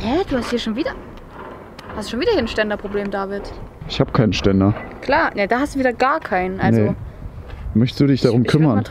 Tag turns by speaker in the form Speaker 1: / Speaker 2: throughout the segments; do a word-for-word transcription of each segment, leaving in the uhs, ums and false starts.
Speaker 1: Hä? Du hast hier schon wieder... Hast du schon wieder hier ein Ständerproblem, David?
Speaker 2: Ich habe keinen Ständer.
Speaker 1: Klar, ne, da hast du wieder gar keinen. Also...
Speaker 2: Nee. Möchtest du dich darum
Speaker 1: ich, ich
Speaker 2: kümmern?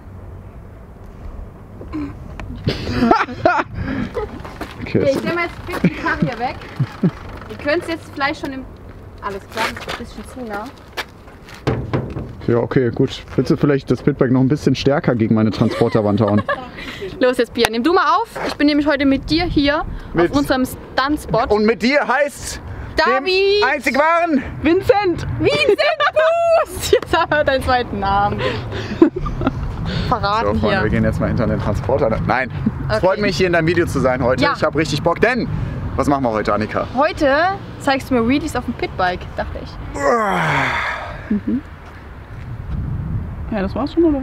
Speaker 1: Okay, ich stelle mal jetzt die Karre hier weg. Ihr könnt es jetzt vielleicht schon im... Alles klar, das ist ein bisschen zu nah.
Speaker 2: Ja, okay, gut. Willst du vielleicht das Pitbike noch ein bisschen stärker gegen meine Transporterwand hauen?
Speaker 1: Los jetzt, Bia, nimm du mal auf. Ich bin nämlich heute mit dir hier mit auf unserem Stunt-Spot.
Speaker 2: Und mit dir heißt...
Speaker 1: David!
Speaker 2: Einzig wahren!
Speaker 3: Vincent!
Speaker 1: Vincent Boost! Jetzt haben wir deinen zweiten Namen. Verraten
Speaker 2: So, Freunde,
Speaker 1: hier.
Speaker 2: wir gehen jetzt mal hinter den Transporter. Nein, es
Speaker 1: Okay.
Speaker 2: freut mich, hier in deinem Video zu sein heute.
Speaker 1: Ja.
Speaker 2: Ich habe richtig Bock, denn... Was machen wir heute, Annika?
Speaker 1: Heute zeigst du mir Wheelies auf dem Pitbike, dachte ich.
Speaker 3: Mhm. Ja, das war's schon, oder?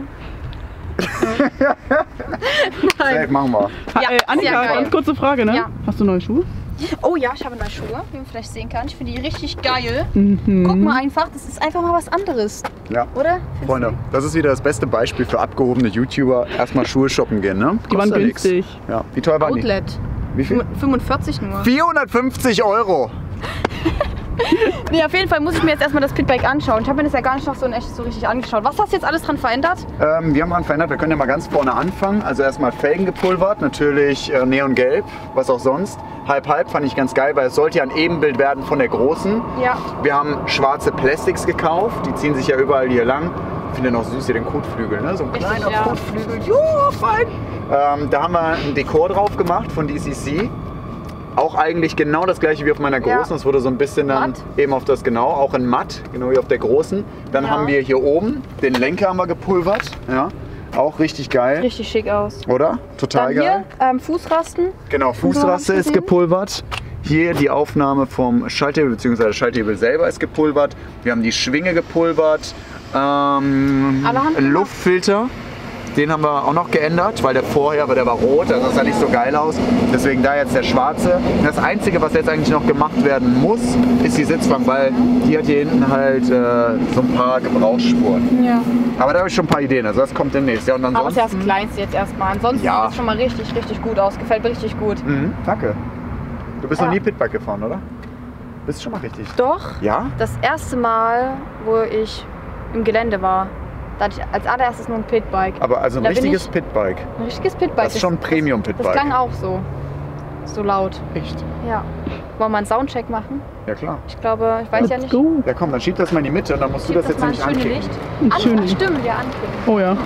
Speaker 2: Safe, machen wir.
Speaker 1: Ja,
Speaker 3: äh, Annika,
Speaker 1: sehr geil.
Speaker 3: ganz kurze Frage, ne?
Speaker 1: Ja.
Speaker 3: Hast du neue Schuhe?
Speaker 1: Oh ja, ich habe neue Schuhe, wie man vielleicht sehen kann. Ich finde die richtig geil.
Speaker 3: Mhm.
Speaker 1: Guck mal einfach, das ist einfach mal was anderes,
Speaker 2: Ja.
Speaker 1: oder? Findest
Speaker 2: Freunde,
Speaker 1: du?
Speaker 2: das ist wieder das beste Beispiel für abgehobene YouTuber. Erstmal Schuhe shoppen gehen, ne?
Speaker 3: Die waren
Speaker 2: Kostet ja nix.
Speaker 3: günstig.
Speaker 2: Ja. Wie teuer waren die?
Speaker 1: Outlet.
Speaker 2: Wie viel?
Speaker 1: fünfundvierzig nur.
Speaker 2: vierhundertfünfzig Euro!
Speaker 1: Nee, auf jeden Fall muss ich mir jetzt erstmal das Pitbike anschauen. Ich habe mir das ja gar nicht noch so in echt so richtig angeschaut. Was hast du jetzt alles dran verändert?
Speaker 2: Ähm, wir haben dran verändert, wir können ja mal ganz vorne anfangen. Also erstmal Felgen gepulvert, natürlich äh, Neongelb, was auch sonst. Halb-halb fand ich ganz geil, weil es sollte ja ein Ebenbild werden von der großen.
Speaker 1: Ja.
Speaker 2: Wir haben schwarze Plastics gekauft, die ziehen sich ja überall hier lang. Ich finde noch süß hier den Kotflügel, ne? So ein
Speaker 1: Richtig,
Speaker 2: kleiner
Speaker 1: ja.
Speaker 2: Kotflügel, jo, fein! Ähm, da haben wir ein Dekor drauf gemacht von D C C. Auch eigentlich genau das gleiche wie auf meiner großen.
Speaker 1: Ja.
Speaker 2: Das wurde so ein bisschen dann
Speaker 1: Matt.
Speaker 2: eben auf das genau, auch in matt, genau wie auf der großen. Dann
Speaker 1: Ja.
Speaker 2: haben wir hier oben den Lenker haben wir gepulvert. Ja, auch richtig geil.
Speaker 1: Richtig schick aus.
Speaker 2: Oder? Total
Speaker 1: Dann
Speaker 2: geil.
Speaker 1: hier ähm, Fußrasten.
Speaker 2: Genau, Fußraste ist
Speaker 1: gesehen?
Speaker 2: gepulvert. Hier die Aufnahme vom Schalthebel bzw. der Schalthebel selber ist gepulvert. Wir haben die Schwinge gepulvert. Ähm,
Speaker 1: Allerhand
Speaker 2: Luftfilter. Den haben wir auch noch geändert, weil der vorher, aber der war rot, also das sah nicht so geil aus. Deswegen da jetzt der schwarze. Und das Einzige, was jetzt eigentlich noch gemacht werden muss, ist die Sitzbank, weil die hat hier hinten halt äh, so ein paar Gebrauchsspuren.
Speaker 1: Ja.
Speaker 2: Aber da habe ich schon ein paar Ideen, also das kommt demnächst. Ja, und
Speaker 1: Aber es ist ja das
Speaker 2: ansonsten...
Speaker 1: Kleinste jetzt erstmal. Ansonsten
Speaker 2: Ja.
Speaker 1: sieht es schon mal richtig, richtig gut aus. Gefällt mir richtig gut.
Speaker 2: Mhm, danke. Du bist
Speaker 1: Ja.
Speaker 2: noch nie Pitbike gefahren, oder? Bist schon mal richtig.
Speaker 1: Doch,
Speaker 2: Ja?
Speaker 1: das erste Mal, wo ich im Gelände war, da hatte ich als allererstes nur ein Pitbike.
Speaker 2: Aber also ein
Speaker 1: Da bin
Speaker 2: richtiges
Speaker 1: ich-
Speaker 2: Pitbike.
Speaker 1: Ein richtiges Pitbike.
Speaker 2: Das ist schon ein Premium-Pitbike.
Speaker 1: Das klang auch so. So laut.
Speaker 2: Echt?
Speaker 1: Ja. Wollen wir einen Soundcheck machen?
Speaker 2: Ja klar.
Speaker 1: Ich glaube, ich weiß ja
Speaker 3: Let's
Speaker 1: nicht.
Speaker 3: go.
Speaker 2: Ja komm, dann schieb das mal in die Mitte und dann musst du das jetzt
Speaker 1: mal
Speaker 2: nämlich
Speaker 1: ins schöne
Speaker 2: anklicken.
Speaker 1: Licht.
Speaker 3: Ein schönes-
Speaker 1: An, stimmt, ja, anklicken.
Speaker 3: Oh ja.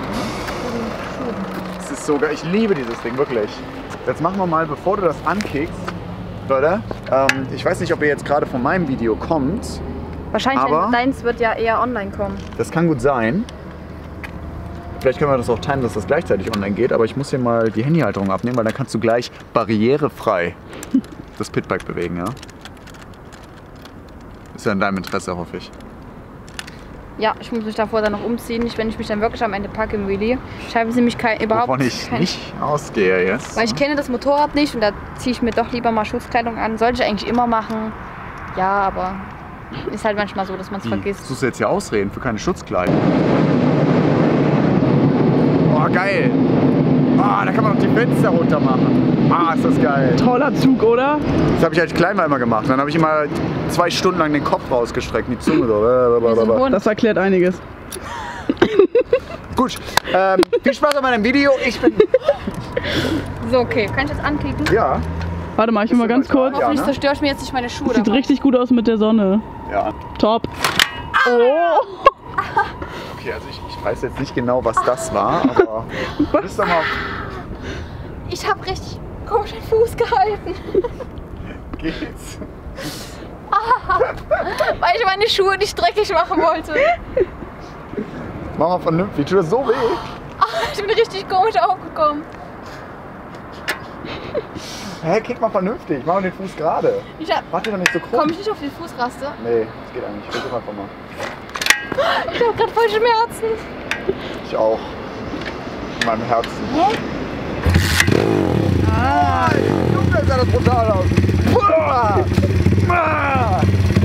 Speaker 2: Das ist so geil. Ich liebe dieses Ding, wirklich. Jetzt machen wir mal, bevor du das ankickst, Leute, ähm, ich weiß nicht, ob ihr jetzt gerade von meinem Video kommt.
Speaker 1: Wahrscheinlich,
Speaker 2: Aber-
Speaker 1: deins wird ja eher online kommen.
Speaker 2: Das kann gut sein. Vielleicht können wir das auch timen, dass das gleichzeitig online geht, aber ich muss hier mal die Handyhalterung abnehmen, weil dann kannst du gleich barrierefrei das Pitbike bewegen, ja? Ist ja in deinem Interesse, hoffe ich.
Speaker 1: Ja, ich muss mich davor dann noch umziehen. Nicht, wenn ich mich dann wirklich am Ende packe im Wheelie. Ich habe nämlich kein, überhaupt
Speaker 2: Wovon ich
Speaker 1: kein,
Speaker 2: nicht ausgehe jetzt.
Speaker 1: Weil ich kenne das Motorrad nicht und da ziehe ich mir doch lieber mal Schutzkleidung an. Sollte ich eigentlich immer machen. Ja, aber ist halt manchmal so, dass man es
Speaker 2: Wie?
Speaker 1: vergisst.
Speaker 2: Suchst du jetzt hier Ausreden für keine Schutzkleidung? Oh, geil! Ah, da kann man noch die Fenster runter machen. Ah, ist das geil.
Speaker 3: Toller Zug, oder?
Speaker 2: Das habe ich als Klein mal immer gemacht. Dann habe ich immer zwei Stunden lang den Kopf rausgestreckt, die Zunge so.
Speaker 1: Wir sind Hund.
Speaker 3: Das erklärt einiges.
Speaker 2: Gut, ähm, viel Spaß an meinem Video. Ich bin...
Speaker 1: So, okay. Kann ich das anklicken?
Speaker 2: Ja.
Speaker 3: Warte mal, ich will mal ganz kurz.
Speaker 2: Ja,
Speaker 1: Hoffentlich
Speaker 2: ne?
Speaker 1: zerstöre ich mir jetzt nicht meine Schuhe.
Speaker 3: Sieht
Speaker 1: dabei.
Speaker 3: richtig gut aus mit der Sonne.
Speaker 2: Ja.
Speaker 3: Top. Oh.
Speaker 2: Okay, also ich, ich weiß jetzt nicht genau, was das war, aber... Du bist doch mal...
Speaker 1: Ich habe richtig komisch den Fuß gehalten.
Speaker 2: Geht's?
Speaker 1: Weil ich meine Schuhe nicht dreckig machen wollte.
Speaker 2: Mach mal vernünftig. Tut das so weh?
Speaker 1: Ich bin richtig komisch aufgekommen.
Speaker 2: Hä, kick mal vernünftig. Mach mal den Fuß gerade.
Speaker 1: Ich hab,
Speaker 2: Warte doch nicht so krumm.
Speaker 1: komm ich nicht auf die Fußraste?
Speaker 2: Nee, das geht eigentlich. Versuch einfach mal.
Speaker 1: Ich habe gerade voll Schmerzen.
Speaker 2: Ich auch. In meinem Herzen.
Speaker 1: Hä?
Speaker 2: Ah, Junge, sah das brutal aus. Uah! Ah!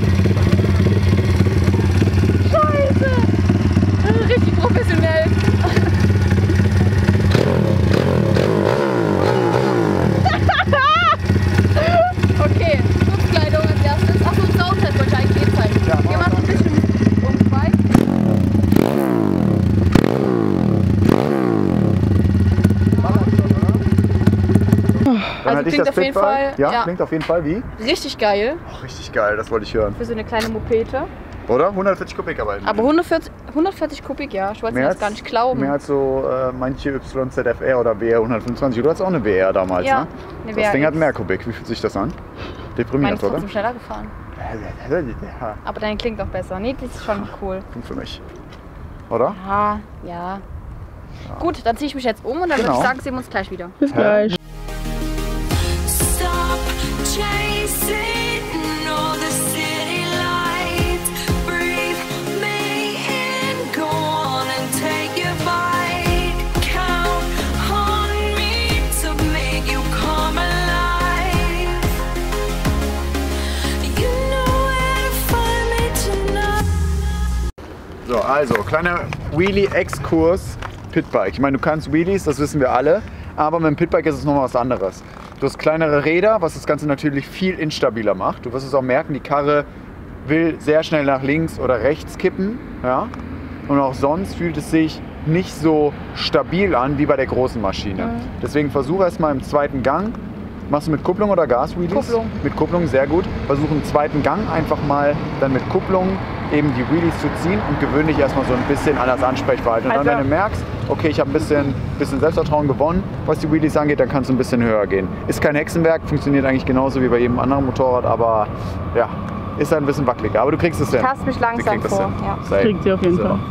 Speaker 1: Scheiße. Richtig professionell.
Speaker 2: Fand ich
Speaker 1: klingt
Speaker 2: das
Speaker 1: auf jeden
Speaker 2: Pitbike?
Speaker 1: Fall.
Speaker 2: Ja,
Speaker 1: Ja,
Speaker 2: klingt auf jeden Fall wie?
Speaker 1: richtig geil
Speaker 2: Oh, richtig geil, das wollte ich hören.
Speaker 1: für so eine kleine Mopete.
Speaker 2: Oder? hundertvierzig Kubik aber.
Speaker 1: Aber hundertvierzig, hundertvierzig Kubik, ja. Ich wollte mir das gar nicht glauben.
Speaker 2: Mehr als so äh, manche Y Z F R oder W R hundertfünfundzwanzig. Du hattest auch eine W R damals,
Speaker 1: Ja,
Speaker 2: ne?
Speaker 1: eine
Speaker 2: Das Ding
Speaker 1: W R
Speaker 2: hat mehr Kubik. Wie fühlt sich das an?
Speaker 1: Meine
Speaker 2: Deprimierend,
Speaker 1: ist trotzdem
Speaker 2: oder?
Speaker 1: schneller gefahren.
Speaker 2: Ja,
Speaker 1: Aber deine klingt auch besser. Nee, die ist schon cool.
Speaker 2: klingt für mich. Oder?
Speaker 1: Ja, ja. Gut, dann ziehe ich mich jetzt um und dann
Speaker 2: Genau.
Speaker 1: würde ich sagen, sehen wir uns gleich wieder.
Speaker 3: Bis gleich.
Speaker 4: Stop chasing all the city lights. Breathe me in, go on and take your bite. Count on me to make you come alive. You know where to find me tonight.
Speaker 2: So, also, kleiner Wheelie-Exkurs Pitbike. Ich meine, du kannst Wheelies, das wissen wir alle, aber mit dem Pitbike ist es nochmal was anderes. Du hast kleinere Räder, was das Ganze natürlich viel instabiler macht. Du wirst es auch merken, die Karre will sehr schnell nach links oder rechts kippen. Ja? Und auch sonst fühlt es sich nicht so stabil an wie bei der großen Maschine.
Speaker 1: Mhm.
Speaker 2: Deswegen versuche erstmal im zweiten Gang. Machst du mit Kupplung oder Gas-Wheelies?
Speaker 1: Kupplung.
Speaker 2: Mit Kupplung, sehr gut. Versuch im zweiten Gang einfach mal dann mit Kupplung eben die Wheelies zu ziehen und gewöhne dich erstmal so ein bisschen an das Ansprechverhalten. Und dann,
Speaker 1: Also-
Speaker 2: wenn du merkst, okay, ich habe ein bisschen, bisschen Selbstvertrauen gewonnen, was die Wheelies angeht, dann kannst du ein bisschen höher gehen. Ist kein Hexenwerk, funktioniert eigentlich genauso wie bei jedem anderen Motorrad, aber ja, ist halt ein bisschen wackeliger. Aber du kriegst es hin.
Speaker 1: Tast mich langsam
Speaker 2: Sie kriegt das
Speaker 1: vor,
Speaker 2: hin.
Speaker 1: ja.
Speaker 2: Safe.
Speaker 3: Kriegt sie auf jeden
Speaker 2: So.
Speaker 3: Fall.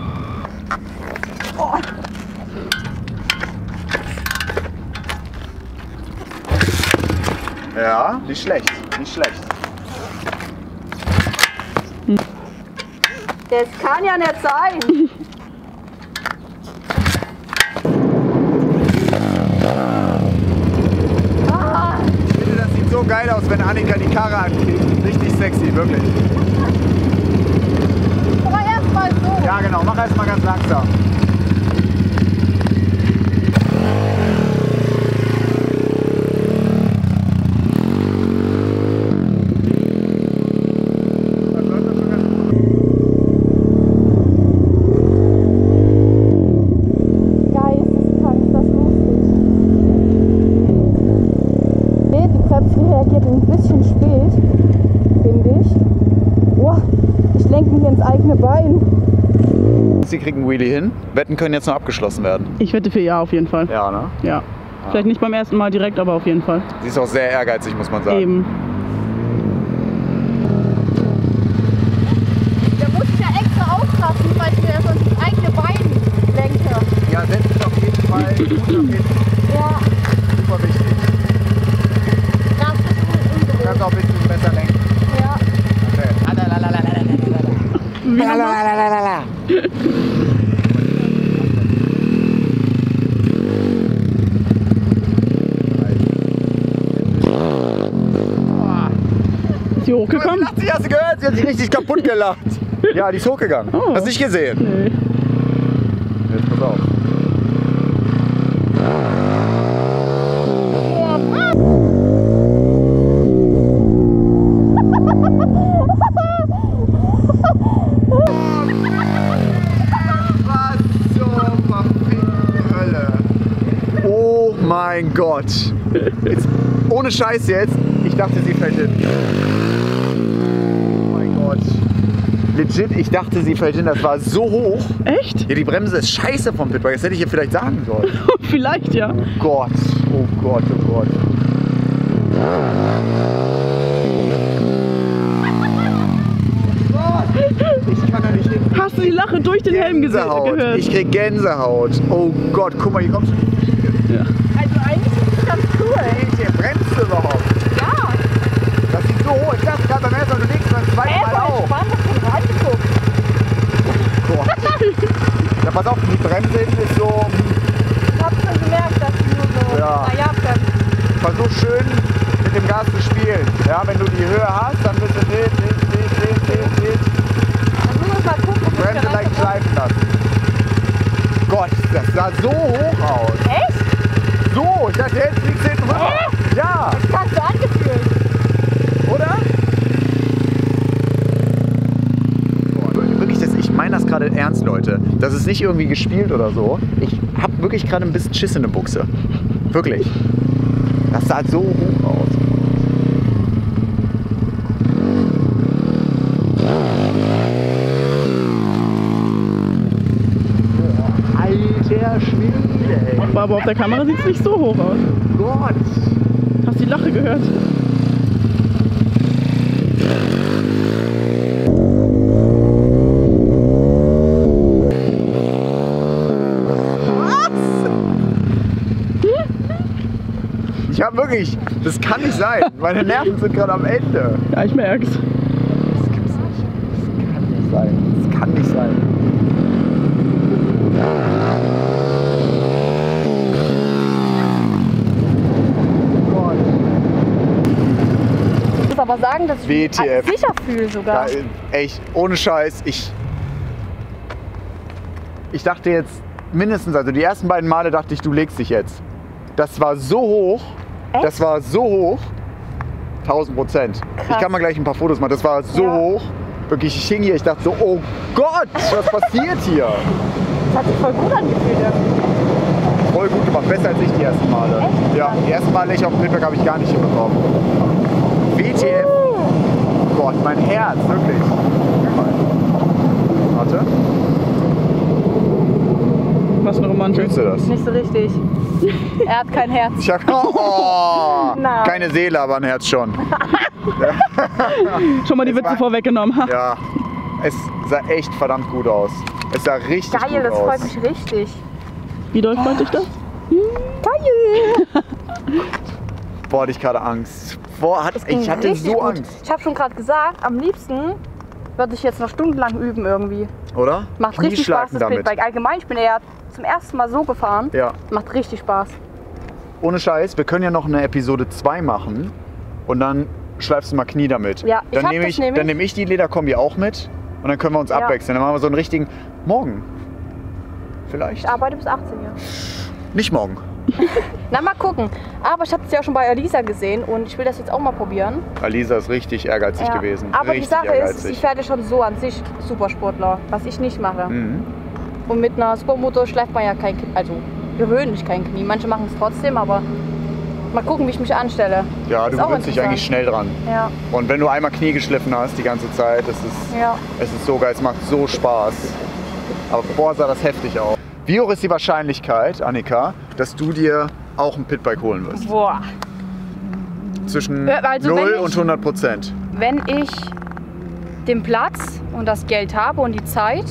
Speaker 2: Ja, nicht schlecht, nicht schlecht.
Speaker 1: Das kann ja nicht sein.
Speaker 2: Ich finde, das sieht so geil aus, wenn Annika die Karre ankriegt. Richtig sexy, wirklich.
Speaker 1: Aber erstmal so.
Speaker 2: Ja, genau, mach erst mal ganz langsam.
Speaker 1: Geisteskrank, ist das lustig. Nee, die Bremse reagiert ein bisschen spät, finde ich. Boah, ich lenke mich ins eigene Bein.
Speaker 2: Sie kriegen einen Wheelie hin. Wetten können jetzt noch abgeschlossen werden.
Speaker 3: Ich wette für ja auf jeden Fall.
Speaker 2: Ja, ne?
Speaker 3: Ja. Vielleicht nicht beim ersten Mal direkt, aber auf jeden Fall.
Speaker 2: Sie ist auch sehr ehrgeizig, muss man sagen.
Speaker 3: Eben.
Speaker 1: Da muss ich ja extra aufpassen, weil ich mir sonst ins eigene Bein lenke.
Speaker 2: Ja, setz dich auf jeden Fall gut nach hinten.
Speaker 1: Ja,
Speaker 2: Super wichtig.
Speaker 1: das ist
Speaker 2: Du
Speaker 1: ungewohnt.
Speaker 2: kannst auch ein bisschen besser lenken.
Speaker 1: Ja.
Speaker 3: Ist sie hochgekommen?
Speaker 2: Lacht sie, hast du gehört? Sie hat sich richtig kaputt gelacht. Ja, die ist hochgegangen.
Speaker 3: Oh.
Speaker 2: Hast du nicht gesehen?
Speaker 3: Nee.
Speaker 2: Jetzt pass auf. Was zur verfickten Hölle. Oh mein Gott. Jetzt, ohne Scheiß jetzt. Ich dachte, sie fällt hin. Oh mein Gott. Legit, ich dachte, sie fällt hin. Das war so hoch.
Speaker 3: Echt?
Speaker 2: Ja, die Bremse ist scheiße vom Pitbike. Das hätte ich ihr vielleicht sagen sollen.
Speaker 3: Vielleicht ja.
Speaker 2: Oh Gott. Oh Gott, oh Gott. Ich kann da nicht hin.
Speaker 3: Hast du die Lache durch den Helm gese-
Speaker 2: Gänsehaut.
Speaker 3: gehört?
Speaker 2: Ich krieg Gänsehaut. Oh Gott, guck mal, hier kommst du nicht.
Speaker 3: Ja.
Speaker 1: Also eigentlich ist es ganz cool.
Speaker 2: Hey, hier bremst du überhaupt.
Speaker 1: Ja.
Speaker 2: Das sieht so hoch. Ich dachte gerade beim ersten Mal, du legst beim zweiten
Speaker 1: Ey,
Speaker 2: Mal
Speaker 1: voll
Speaker 2: auf.
Speaker 1: entspannt, das kann ich angeguckt.
Speaker 2: Gott. Ja, pass auf, die Bremse hinten ist so.
Speaker 1: Ich hab schon gemerkt, dass du nur so,
Speaker 2: Ja.
Speaker 1: naja, bremst.
Speaker 2: Versuch schön mit dem Gas zu spielen. Ja, wenn du die Höhe hast, dann bist du wild, wild, wild, wild, wild, wild.
Speaker 1: Dann müssen wir mal gucken, ob wir
Speaker 2: Bremse leicht schleifen lassen. Gott, das sah so hoch aus.
Speaker 1: Echt?
Speaker 2: So, ich dachte, jetzt liegt hinten rüber. Ja,
Speaker 1: Das hast du angefühlt.
Speaker 2: oder? Boah, wirklich, das, ich meine das gerade ernst, Leute. Das ist nicht irgendwie gespielt oder so. Ich habe wirklich gerade ein bisschen Schiss in der Buchse. Wirklich. Das sah so hoch
Speaker 3: aber auf der Kamera sieht es nicht so hoch aus.
Speaker 2: Gott!
Speaker 3: Hast du die Lache gehört?
Speaker 2: Ich hab wirklich, das kann nicht sein. Meine Nerven sind gerade am Ende.
Speaker 3: Ja, ich merk's.
Speaker 2: Das gibt's nicht. Das kann nicht sein. Das kann nicht sein. Gott.
Speaker 1: Ich muss aber sagen, dass ich
Speaker 2: W
Speaker 1: mich
Speaker 2: T F.
Speaker 1: sicher fühle sogar.
Speaker 2: Da, echt, ohne Scheiß, ich. Ich dachte jetzt mindestens, also die ersten beiden Male dachte ich, du legst dich jetzt. Das war so hoch.
Speaker 1: Echt?
Speaker 2: Das war so hoch. tausend Prozent. Ich
Speaker 1: Krass.
Speaker 2: kann mal gleich ein paar Fotos machen. Das war so
Speaker 1: Ja.
Speaker 2: hoch. Wirklich, ich hing hier. Ich dachte so, oh Gott, was passiert hier?
Speaker 1: Das hat sich voll gut angefühlt. irgendwie.
Speaker 2: Voll gut gemacht. Besser als ich die ersten Male.
Speaker 1: Echt?
Speaker 2: Ja, die ersten Male ich auf dem Pitback habe ich gar nicht hinbekommen. W T F. Gott, mein Herz, wirklich. Warte.
Speaker 3: Was eine Romantik.
Speaker 2: Fühlst du das?
Speaker 1: Nicht so richtig. Er hat kein Herz.
Speaker 2: Ich hab, oh,
Speaker 1: Nein.
Speaker 2: keine Seele, aber ein Herz schon.
Speaker 3: Schon mal die
Speaker 2: Es
Speaker 3: Witze
Speaker 2: war-
Speaker 3: vorweggenommen. Ha.
Speaker 2: Ja, es sah echt verdammt gut aus. Es sah richtig
Speaker 1: Geil,
Speaker 2: gut
Speaker 1: das
Speaker 2: aus.
Speaker 1: freut mich richtig.
Speaker 3: Wie doll freut dich das?
Speaker 1: Geil!
Speaker 2: Boah, hatte ich gerade Angst. Boah, hat,
Speaker 1: Das ging
Speaker 2: ich hatte
Speaker 1: richtig
Speaker 2: so
Speaker 1: gut.
Speaker 2: Angst.
Speaker 1: Ich habe schon gerade gesagt, am liebsten würde ich jetzt noch stundenlang üben irgendwie.
Speaker 2: Oder?
Speaker 1: Macht richtig Spaß, das
Speaker 2: damit.
Speaker 1: Pitbike. Allgemein, ich bin ja zum ersten Mal so gefahren.
Speaker 2: Ja,
Speaker 1: Macht richtig Spaß.
Speaker 2: ohne Scheiß, wir können ja noch eine Episode zwei machen und dann schleifst du mal Knie damit.
Speaker 1: Ja, ich
Speaker 2: dann
Speaker 1: hab
Speaker 2: nehme
Speaker 1: das
Speaker 2: ich,
Speaker 1: nämlich.
Speaker 2: dann nehm ich die Lederkombi auch mit und dann können wir uns
Speaker 1: Ja.
Speaker 2: abwechseln. Dann machen wir so einen richtigen Morgen. Vielleicht?
Speaker 1: Ich arbeite bis achtzehn Uhr.
Speaker 2: Nicht morgen.
Speaker 1: Na, mal gucken. Aber ich habe es ja auch schon bei Alisa gesehen und ich will das jetzt auch mal probieren.
Speaker 2: Alisa ist richtig ehrgeizig
Speaker 1: Ja.
Speaker 2: gewesen.
Speaker 1: Aber
Speaker 2: richtig
Speaker 1: die Sache ist,
Speaker 2: ehrgeizig.
Speaker 1: ich werde schon so an sich Supersportler, was ich nicht mache.
Speaker 2: Mhm.
Speaker 1: Und mit einer Supermotor schleift man ja kein Knie, also gewöhnlich kein Knie. Manche machen es trotzdem, aber mal gucken, wie ich mich anstelle.
Speaker 2: Ja,
Speaker 1: Ist
Speaker 2: du
Speaker 1: auch
Speaker 2: gewöhnst dich
Speaker 1: interessant.
Speaker 2: eigentlich schnell dran.
Speaker 1: Ja,
Speaker 2: Und wenn du einmal Knie geschliffen hast die ganze Zeit, das ist,
Speaker 1: ja.
Speaker 2: es ist so geil, es macht so Spaß. Aber boah, sah das heftig aus. Wie hoch ist die Wahrscheinlichkeit, Annika, dass du dir auch ein Pitbike holen wirst?
Speaker 1: Boah.
Speaker 2: Zwischen
Speaker 1: Ja, also wenn
Speaker 2: null
Speaker 1: ich-
Speaker 2: und hundert Prozent.
Speaker 1: Wenn ich den Platz und das Geld habe und die Zeit,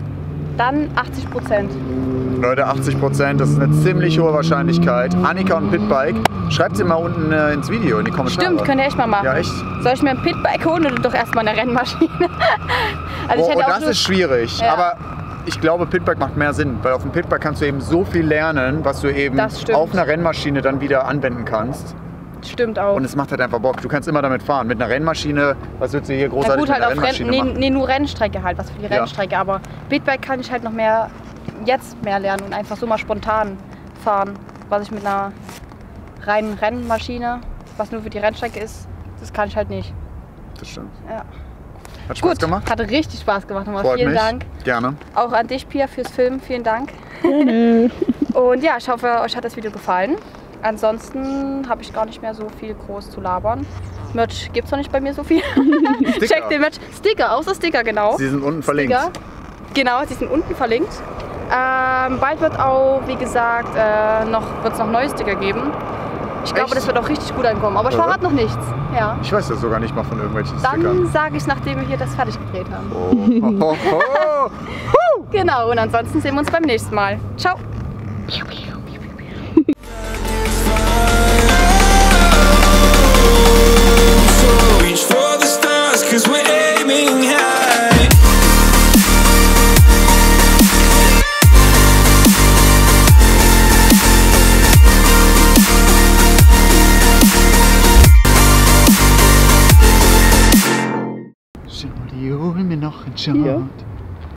Speaker 1: dann achtzig Prozent.
Speaker 2: Leute, achtzig Prozent, das ist eine ziemlich hohe Wahrscheinlichkeit. Annika und Pitbike, schreibt sie mal unten äh, ins Video, in die Kommentare.
Speaker 1: Stimmt, könnt ihr echt mal machen.
Speaker 2: Ja, echt?
Speaker 1: Soll ich mir ein Pitbike holen oder doch erstmal eine Rennmaschine? Also
Speaker 2: Oh,
Speaker 1: ich
Speaker 2: oh,
Speaker 1: hätte auch
Speaker 2: das
Speaker 1: nur,
Speaker 2: ist schwierig,
Speaker 1: Ja.
Speaker 2: aber ich glaube, Pitbike macht mehr Sinn, weil auf dem Pitbike kannst du eben so viel lernen, was du eben
Speaker 1: Das stimmt.
Speaker 2: auf einer Rennmaschine dann wieder anwenden kannst.
Speaker 1: Stimmt auch.
Speaker 2: Und es macht halt einfach Bock. Du kannst immer damit fahren. Mit einer Rennmaschine, was würdest du hier
Speaker 1: Na
Speaker 2: großartig
Speaker 1: gut,
Speaker 2: mit
Speaker 1: halt
Speaker 2: einer
Speaker 1: auf Renn,
Speaker 2: Rennmaschine
Speaker 1: nee,
Speaker 2: machen?
Speaker 1: nee, nur Rennstrecke halt, was für die
Speaker 2: Ja.
Speaker 1: Rennstrecke. Aber Pitbike kann ich halt noch mehr, jetzt mehr lernen und einfach so mal spontan fahren. Was ich mit einer reinen Rennmaschine, was nur für die Rennstrecke ist, das kann ich halt nicht.
Speaker 2: Das stimmt.
Speaker 1: Ja.
Speaker 2: Hat Spaß
Speaker 1: Gut,
Speaker 2: gemacht?
Speaker 1: hatte richtig Spaß gemacht. Nochmal
Speaker 2: Freut
Speaker 1: vielen
Speaker 2: mich.
Speaker 1: Dank.
Speaker 2: Gerne.
Speaker 1: Auch an dich, Pia, fürs Filmen. Vielen Dank.
Speaker 3: Gerne.
Speaker 1: Und ja, ich hoffe, euch hat das Video gefallen. Ansonsten habe ich gar nicht mehr so viel groß zu labern. Merch gibt es noch nicht bei mir so viel. Checkt den Merch. Sticker, außer Sticker, genau.
Speaker 2: Sie sind unten verlinkt.
Speaker 1: Sticker. Genau, sie sind unten verlinkt. Ähm, bald wird auch, wie gesagt, äh, noch, wird es noch neue Sticker geben. Ich glaube,
Speaker 2: Echt?
Speaker 1: das wird auch richtig gut ankommen. Aber ich
Speaker 2: Ja.
Speaker 1: verrate noch nichts. Ja.
Speaker 2: Ich weiß das sogar nicht mal von irgendwelchen
Speaker 1: Dann
Speaker 2: Stickern.
Speaker 1: sage ich, nachdem wir hier das fertig gedreht haben.
Speaker 2: Oh, oh, oh.
Speaker 1: Genau, und ansonsten sehen wir uns beim nächsten Mal. Ciao.
Speaker 5: Reach for the stars, cause we're aiming high.
Speaker 2: Schau, die holen mir noch einen Shot.